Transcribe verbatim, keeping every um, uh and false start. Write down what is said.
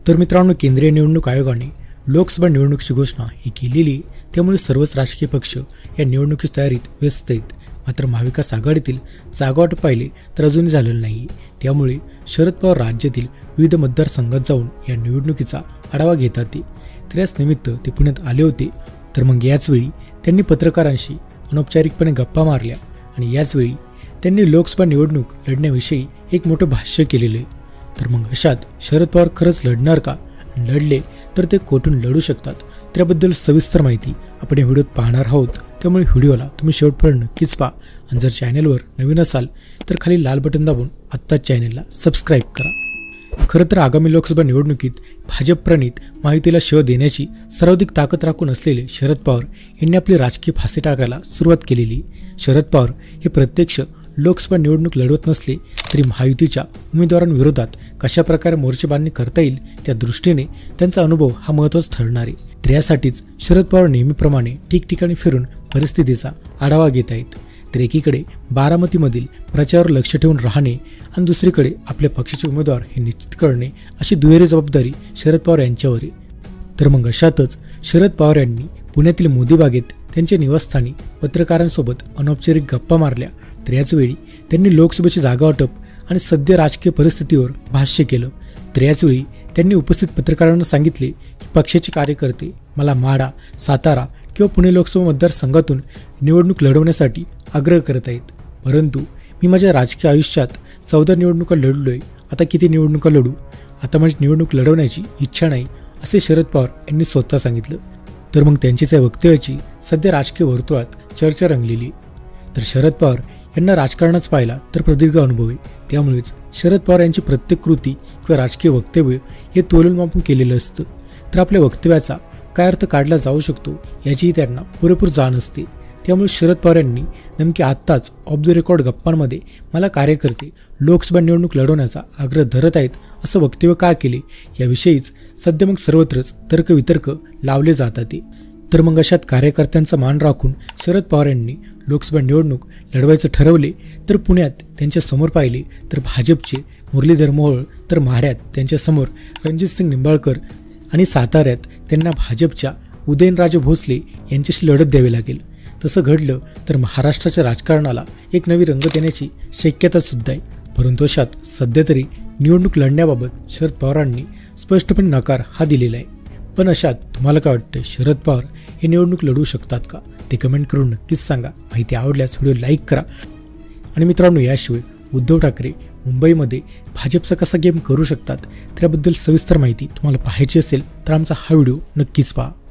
तर मित्रांनो, केंद्रीय निवडणूक आयोगाने लोकसभा निवडणुकीची घोषणा ही केलेली, त्यामुळे सर्वच राजकीय पक्ष या निवडणुकीच्या तयारीत व्यस्त आहेत। मात्र महाविकास आघाडीतील जागावाटप पाहिले तर अजूनही झालेलं नाही। त्यामुळे शरद पवार राज्यातील विविध मतदारसंघात जाऊन या निवडणुकीचा आढावा घेतात ते तर याच निमित्त ते पुण्यात आले होते। तर मग याचवेळी त्यांनी पत्रकारांशी अनौपचारिकपणे गप्पा मारल्या आणि याचवेळी त्यांनी लोकसभा निवडणूक लढण्याविषयी एक मोठं भाष्य केलेलं आहे। तर मग अशात शरद पवार खरंच लढणार का? लढले तर ते कोठून लढू शकतात? त्याबद्दल सविस्तर माहिती आपण या व्हिडिओत पाहणार आहोत। त्यामुळे व्हिडिओला तुम्ही शेवटपर्यंत नक्कीच पहा आणि जर चॅनलवर नवीन असाल तर खाली लाल बटन दाबून आत्ताच चॅनलला सबस्क्राईब करा। खरं तर आगामी लोकसभा निवडणुकीत भाजप प्रणित माहितीला शिव देण्याची सर्वाधिक ताकद राखून असलेले शरद पवार यांनी आपली राजकीय फासे टाकायला सुरुवात केलेली। शरद पवार हे प्रत्यक्ष लोकसभा निवडणूक लढवत नसले तरी महायुतीच्या उमेदवारांविरोधात कशा प्रकारे मोर्चेबांधणी करता येईल त्या दृष्टीने त्यांचा अनुभव हा महत्त्वाचा ठरणार आहे। तर यासाठीच शरद पवार नेहमीप्रमाणे ठिकठिकाणी फिरून परिस्थितीचा आढावा घेत आहेत। तर एकीकडे बारामतीमधील प्रचारावर लक्ष ठेवून राहणे आणि दुसरीकडे आपल्या पक्षाचे उमेदवार हे निश्चित करणे अशी दुहेरी जबाबदारी शरद पवार यांच्यावर आहे। तर मग अशातच शरद पवार यांनी पुण्यातील मोदीबागेत त्यांच्या निवासस्थानी पत्रकारांसोबत अनौपचारिक गप्पा मारल्या। तर याचवेळी त्यांनी लोकसभेचे जागावाटप आणि सद्य राजकीय परिस्थितीवर भाष्य केलं। तर याचवेळी त्यांनी उपस्थित पत्रकारांना सांगितले की पक्षाचे कार्यकर्ते मला माढा, सातारा किंवा पुणे लोकसभा मतदारसंघातून निवडणूक लढवण्यासाठी आग्रह करत आहेत, परंतु मी माझ्या राजकीय आयुष्यात चौदा निवडणुका लढलोय, आता किती निवडणुका लढू, आता माझी निवडणूक लढवण्याची इच्छा नाही, असे शरद पवार यांनी स्वतः सांगितलं। तर मग त्यांचीच या वक्तव्याची सध्या राजकीय वर्तुळात चर्चा रंगलेली। तर शरद पवार यांना राजकारणाच पाहिला तर प्रदीर्घ अनुभव आहे, त्यामुळेच शरद पवार यांची प्रत्येक कृती किंवा राजकीय वक्तव्य हे तोलूनमापून केलेलं असतं। तर आपल्या वक्तव्याचा काय अर्थ काढला जाऊ शकतो याचीही त्यांना पुरेपूर जाण असते। त्यामुळे शरद पवार यांनी नेमके आत्ताच ऑफ द रेकॉर्ड गप्पांमध्ये मला कार्यकर्ते लोकसभा निवडणूक लढवण्याचा आग्रह धरत आहेत असं वक्तव्य का केले याविषयीच सध्या मग सर्वत्रच तर्कवितर्क लावले जातात। तर मग अशात कार्यकर्त्यांचा मान राखून शरद पवार यांनी लोकसभा निवडणूक लढवायचं ठरवले। तर पुण्यात त्यांच्या समोर पाहिले तर भाजपचे मुरलीधर मोहोळ, तर माढ्यात त्यांच्यासमोर रणजितसिंग निंबाळकर आणि साताऱ्यात त्यांना भाजपच्या उदयनराजे भोसले यांच्याशी लढत द्यावी लागेल। तसं घडलं तर महाराष्ट्राच्या राजकारणाला एक नवी रंग देण्याची शक्यता सुद्धा आहे। परंतु अशात सध्या तरी निवडणूक लढण्याबाबत शरद पवारांनी स्पष्टपणे नकार हा दिलेला आहे। पण अशात तुम्हाला काय वाटतं, शरद पवार हे निवडणूक लढवू शकतात का? ते कमेंट करून नक्कीच सांगा। माहिती आवडल्यास व्हिडिओ लाईक करा। आणि मित्रांनो, याशिवाय उद्धव ठाकरे मुंबईमध्ये भाजपचा कसा गेम करू शकतात त्याबद्दल सविस्तर माहिती तुम्हाला पाहायची असेल तर आमचा हा व्हिडिओ नक्कीच पहा।